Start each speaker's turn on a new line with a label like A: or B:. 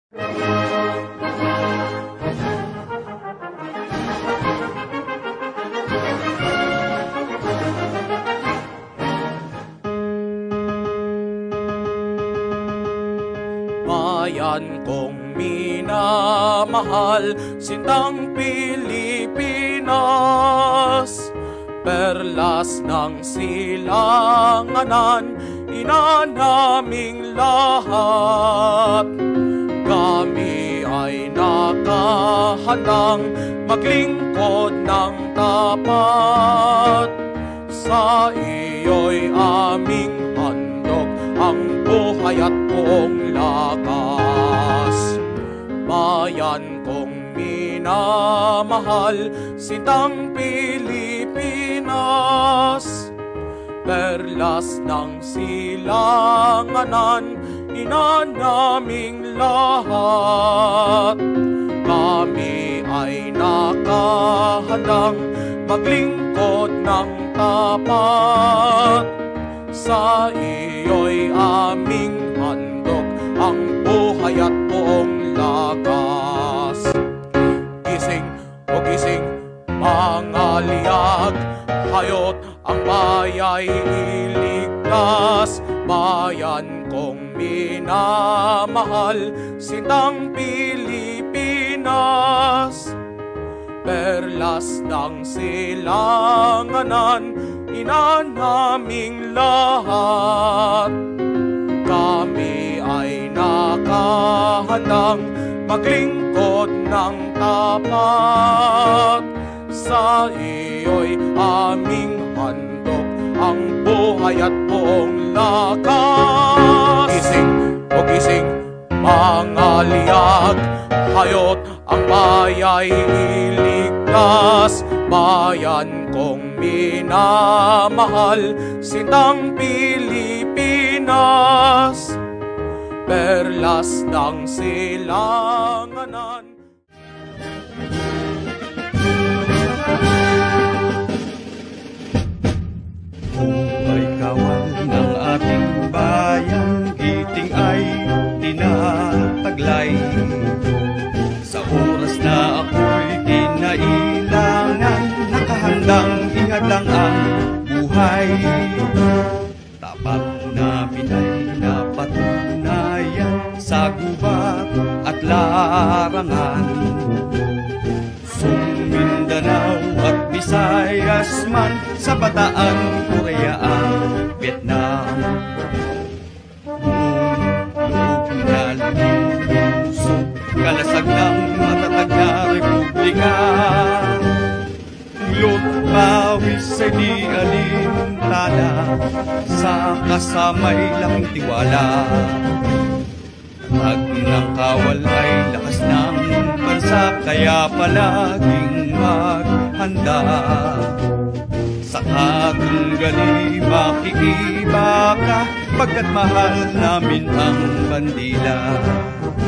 A: Bayan kong minamahal, sintang Pilipinas, perlas ng silanganan, ina naming lahat. Kami ay nakahandang maglingkod ng tapat. Sa iyo'y aming handog ang buhay at buong lakas. Bayan kong minamahal, sintang Pilipinas, perlas ng silanganan, ina naming lahat. Kami ay nakahandang maglingkod ng tapat. Sa iyo'y aming handog ang buhay at buong lakas. Gising o gising, mga liyag, hayot ang baya'y iligtas. Bayan kong minamahal, sintang Pilipinas, perlas ng silanganan, ina naming lahat. Kami ay nakahandang maglingkod ng tapat. Sa iyo'y aming handog ang buhay at buong lakas. Gising o gising, mga liyag, hayot ang baya'y iligtas. Bayan kong minamahal, sintang Pilipinas, perlas ng silanganan.
B: Buhay kawal ng ating bayan, giting ay tinataglay. Sa oras na ako'y kinailangan, nakahandang ihadlang ang buhay. Tapat na pinay na patunayan sa gubat at larangan. Mindanao at Visayas man, sa Bataan, Korea ang Vietnam. Loob na lulusog, kalasag ng matatag na republika. Ulot, pawis ay di alintana, sa kasamay laking tiwala. Pag ng kawal ay lakas ng bansa, kaya palaging maghanda. Sa katunggali makikiba ka, pagkat mahal namin ang bandila.